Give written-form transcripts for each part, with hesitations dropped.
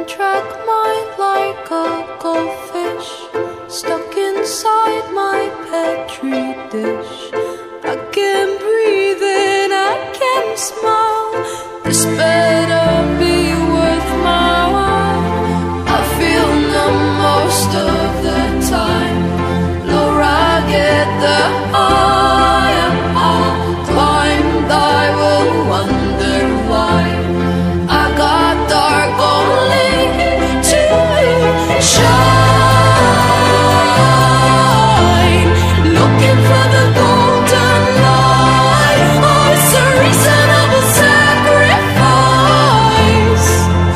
track mind like a goldfish stuck inside my Petri dish. I can breathe and I can smile. This better be worth my while. I feel numb most of the time. Lower I get, the higher I'll climb. I will wonder why I got dark only to shine. Looking for the golden light. Oh, it's a reasonable sacrifice.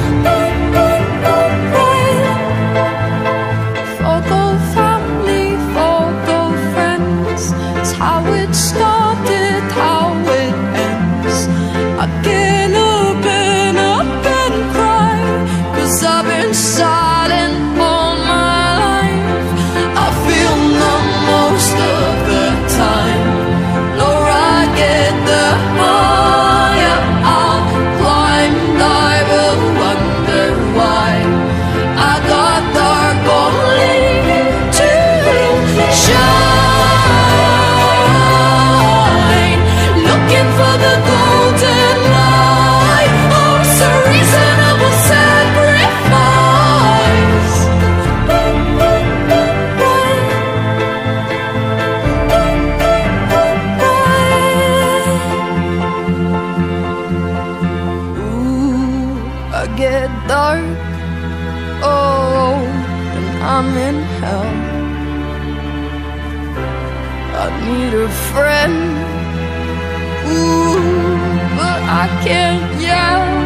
Forgo family, forgo friends. It's how it started, how it ends. I get up and cry, 'cause I've been silent all my life. I feel numb most of the time. Lower I get, the higher I'll climb. I will wonder why I got dark only to shine. Looking for the golden light. Oh, it's a reasonable sacrifice. Ooh, I get dark, oh, and I'm in hell. I need a friend, ooh, but I can't yell.